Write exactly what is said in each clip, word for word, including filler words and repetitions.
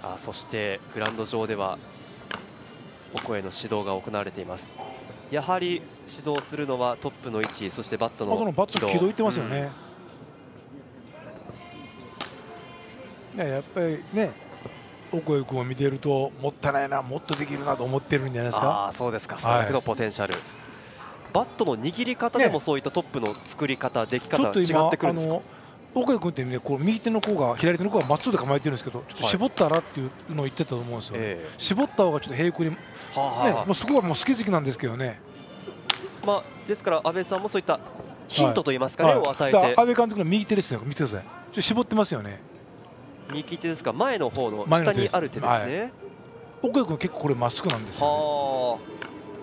あそしてグラウンド上ではオコエの指導が行われています。やはり指導するのはトップの位置、そしてバットのバットの軌道いってますよね。うん、ねやっぱりねオコエ君を見ているともったいないな、もっとできるなと思ってるんじゃないですか。 ああそうですか、それだけのポテンシャル、はい、バットの握り方でもそういったトップの作り方、出来方違ってくるんですか。 オコエ君ってね、こう右手の甲が左手の甲がまっすぐで構えてるんですけど、ちょっと絞ったらっていうのを言ってたと思うんですよ、えー、絞った方がちょっと平行に、ね、もうそこはもう好き好きなんですけどね。 まあ、ですから阿部さんもそういったヒントといいますかね、はい、を与えて、 阿部監督の右手ですね、見てください、ちょっと絞ってますよね。 右手ですか、前の方の下にある手ですね。 オコエ君結構これまっすぐなんですよ、ね。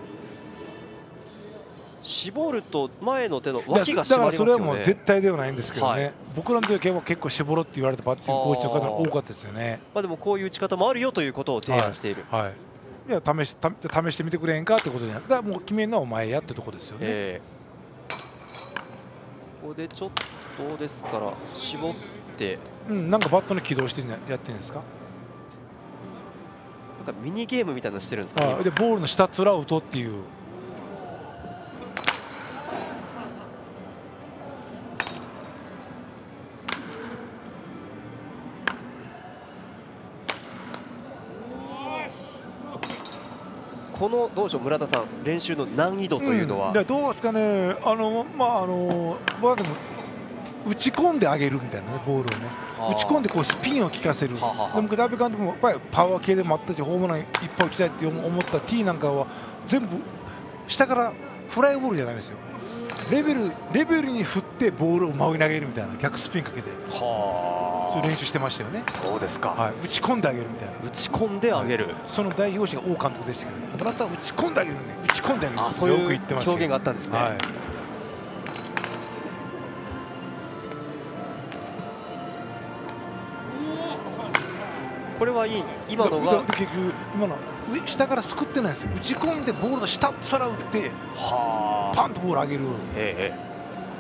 絞ると前の手の脇が締まりますよね。だからそれはもう絶対ではないんですけどね、はい、僕らの時は結構絞ろって言われたバッティングコーチの方が多かったですよね。 まあでもこういう打ち方もあるよということを提案している。 はいはい、いや試し試してみてくれへんかってことで、だからもう決めるのはお前やってとこですよね。えー、 ここでちょっとですから絞って、 うん、なんかバットの軌道してやってるんですか。 なんかミニゲームみたいなのしてるんですか、ね。 でボールの下つらうとっていう。 このどうでしょう、村田さん、練習の難易度というのは、 うん、どうですかね、あのまああの僕はでも打ち込んであげるみたいなね、ボールをね、打ち込んでこうスピンを効かせる、はははでもダビ監督もやっぱりパワー系でもあったし、ホームランいっぱい打ちたいって思った T なんかは、全部下からフライボールじゃないんですよ、レベルレベルに振ってボールを真上に投げるみたいな、逆スピンかけて、はそういう練習してましたよね。 そうですか、 はい、打ち込んであげるみたいな、 打ち込んであげる、はい、 その代表者が王監督でしたけど、村田は打ち込んであげるね、打ち込んであげる、 あそういう表現があったんですね。はい、これはいい、今のが結局今の上下からすくってないんですよ、打ち込んでボールの下空打ってパンとボール上げる、ええ、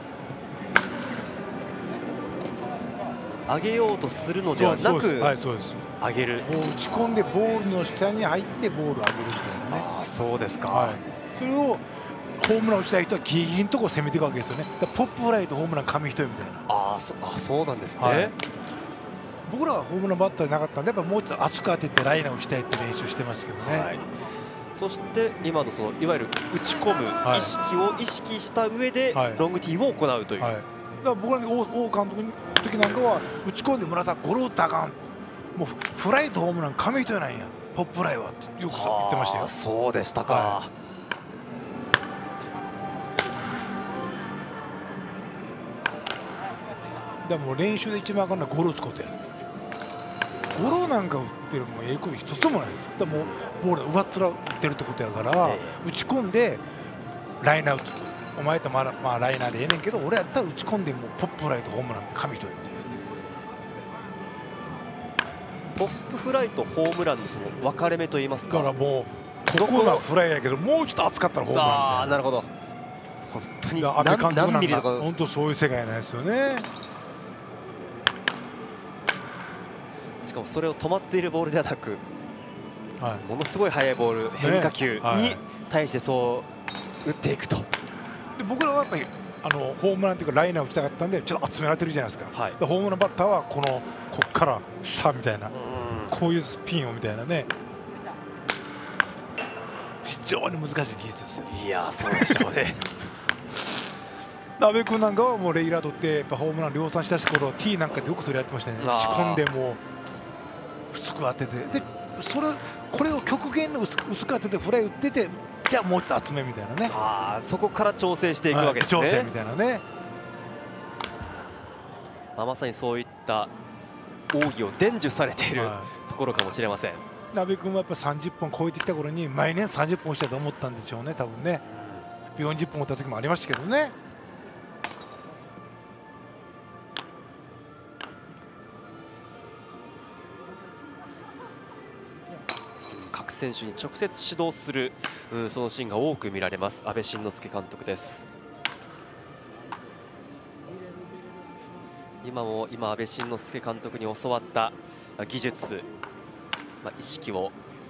上げようとするのではなく上げる、 打ち込んでボールの下に入ってボールを上げるみたいなね。 ああそうですか、 はい、それをホームラン打ちたい人はギリギリのところを攻めていくわけですよね。ポップフライとホームラン紙一重みたいな。 ああ そ, あそうなんですね、はい、 僕らはホームランバッターなかったんで、やっぱもうちょっと厚く当ててライナーをしたいって練習してますけどね。はい、 そして今のそのいわゆる打ち込む意識を意識した上でロングティーを行うという、はいはい、だから僕らの王監督の時なんかは打ち込んで村田ゴロ打ったらあかん、もうフライとホームラン紙一重なんや、ポップフライはってよく言ってましたよ。 そうでしたか、はい、 だからもう練習で一番あかんのはゴロ打つことや。ゴロなんか打ってるもうええこと一つもない。だからもうボール上っ面打ってるってことやから、えー、打ち込んでライナー打つと、お前とまあ、まあ、ライナーでええねんけど、俺やったら打ち込んでもうポップフライとホームランって紙一重みたいな。 ポップフライとホームランのその分かれ目といいますか。 だからもうここがフライやけど、もうちょっと厚かったらホームランみたいな。 ああなるほど。本当に阿部監督なんか本当そういう世界なんですよね。 しかもそれを止まっているボールではなく、はい、ものすごい速いボール、変化球に対してそう打っていくと。で僕らはやっぱりあのホームランというかライナー打ちたかったんでちょっと集められてるじゃないですか、はい、ホームランバッターはこのこっから下みたいな、こういうスピンをみたいなね、非常に難しい技術ですよ。 いやそうでしょうね。 阿部君なんかはもうレギュラー取ってやっぱホームラン量産しだした頃 T なんかでよくそれやってましたね。打ち込んでも薄く当てて、でそれこれを極限の薄く当ててフライ打ってて、じゃあもうちょっと集めみたいなね。 あそこから調整していくわけですね。 はい、調整みたいなね。 まあ、まさにそういった奥義を伝授されている、はい、ところかもしれません。 阿部君はやっぱさんじゅっぽん超えてきた頃に毎年さんじゅっぽんしたと思ったんでしょうね、多分ね。よんじゅっぽん打った時もありましたけどね。 各選手に直接指導する、うん、そのシーンが多く見られます阿部慎之助監督です。今も今阿部慎之助監督に教わった技術、 まあ、意識を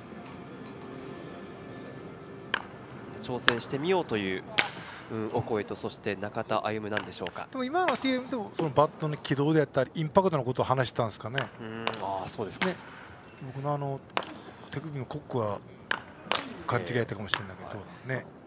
挑戦してみようという、うん、お声と、そして中田歩夢なんでしょうか。 でも今の ティーエム でもそのバットの軌道であったりインパクトのことを話してたんですかね。 うん、ああそうですね。 僕のあの手首のコックは勘違いやったかもしれないけどね。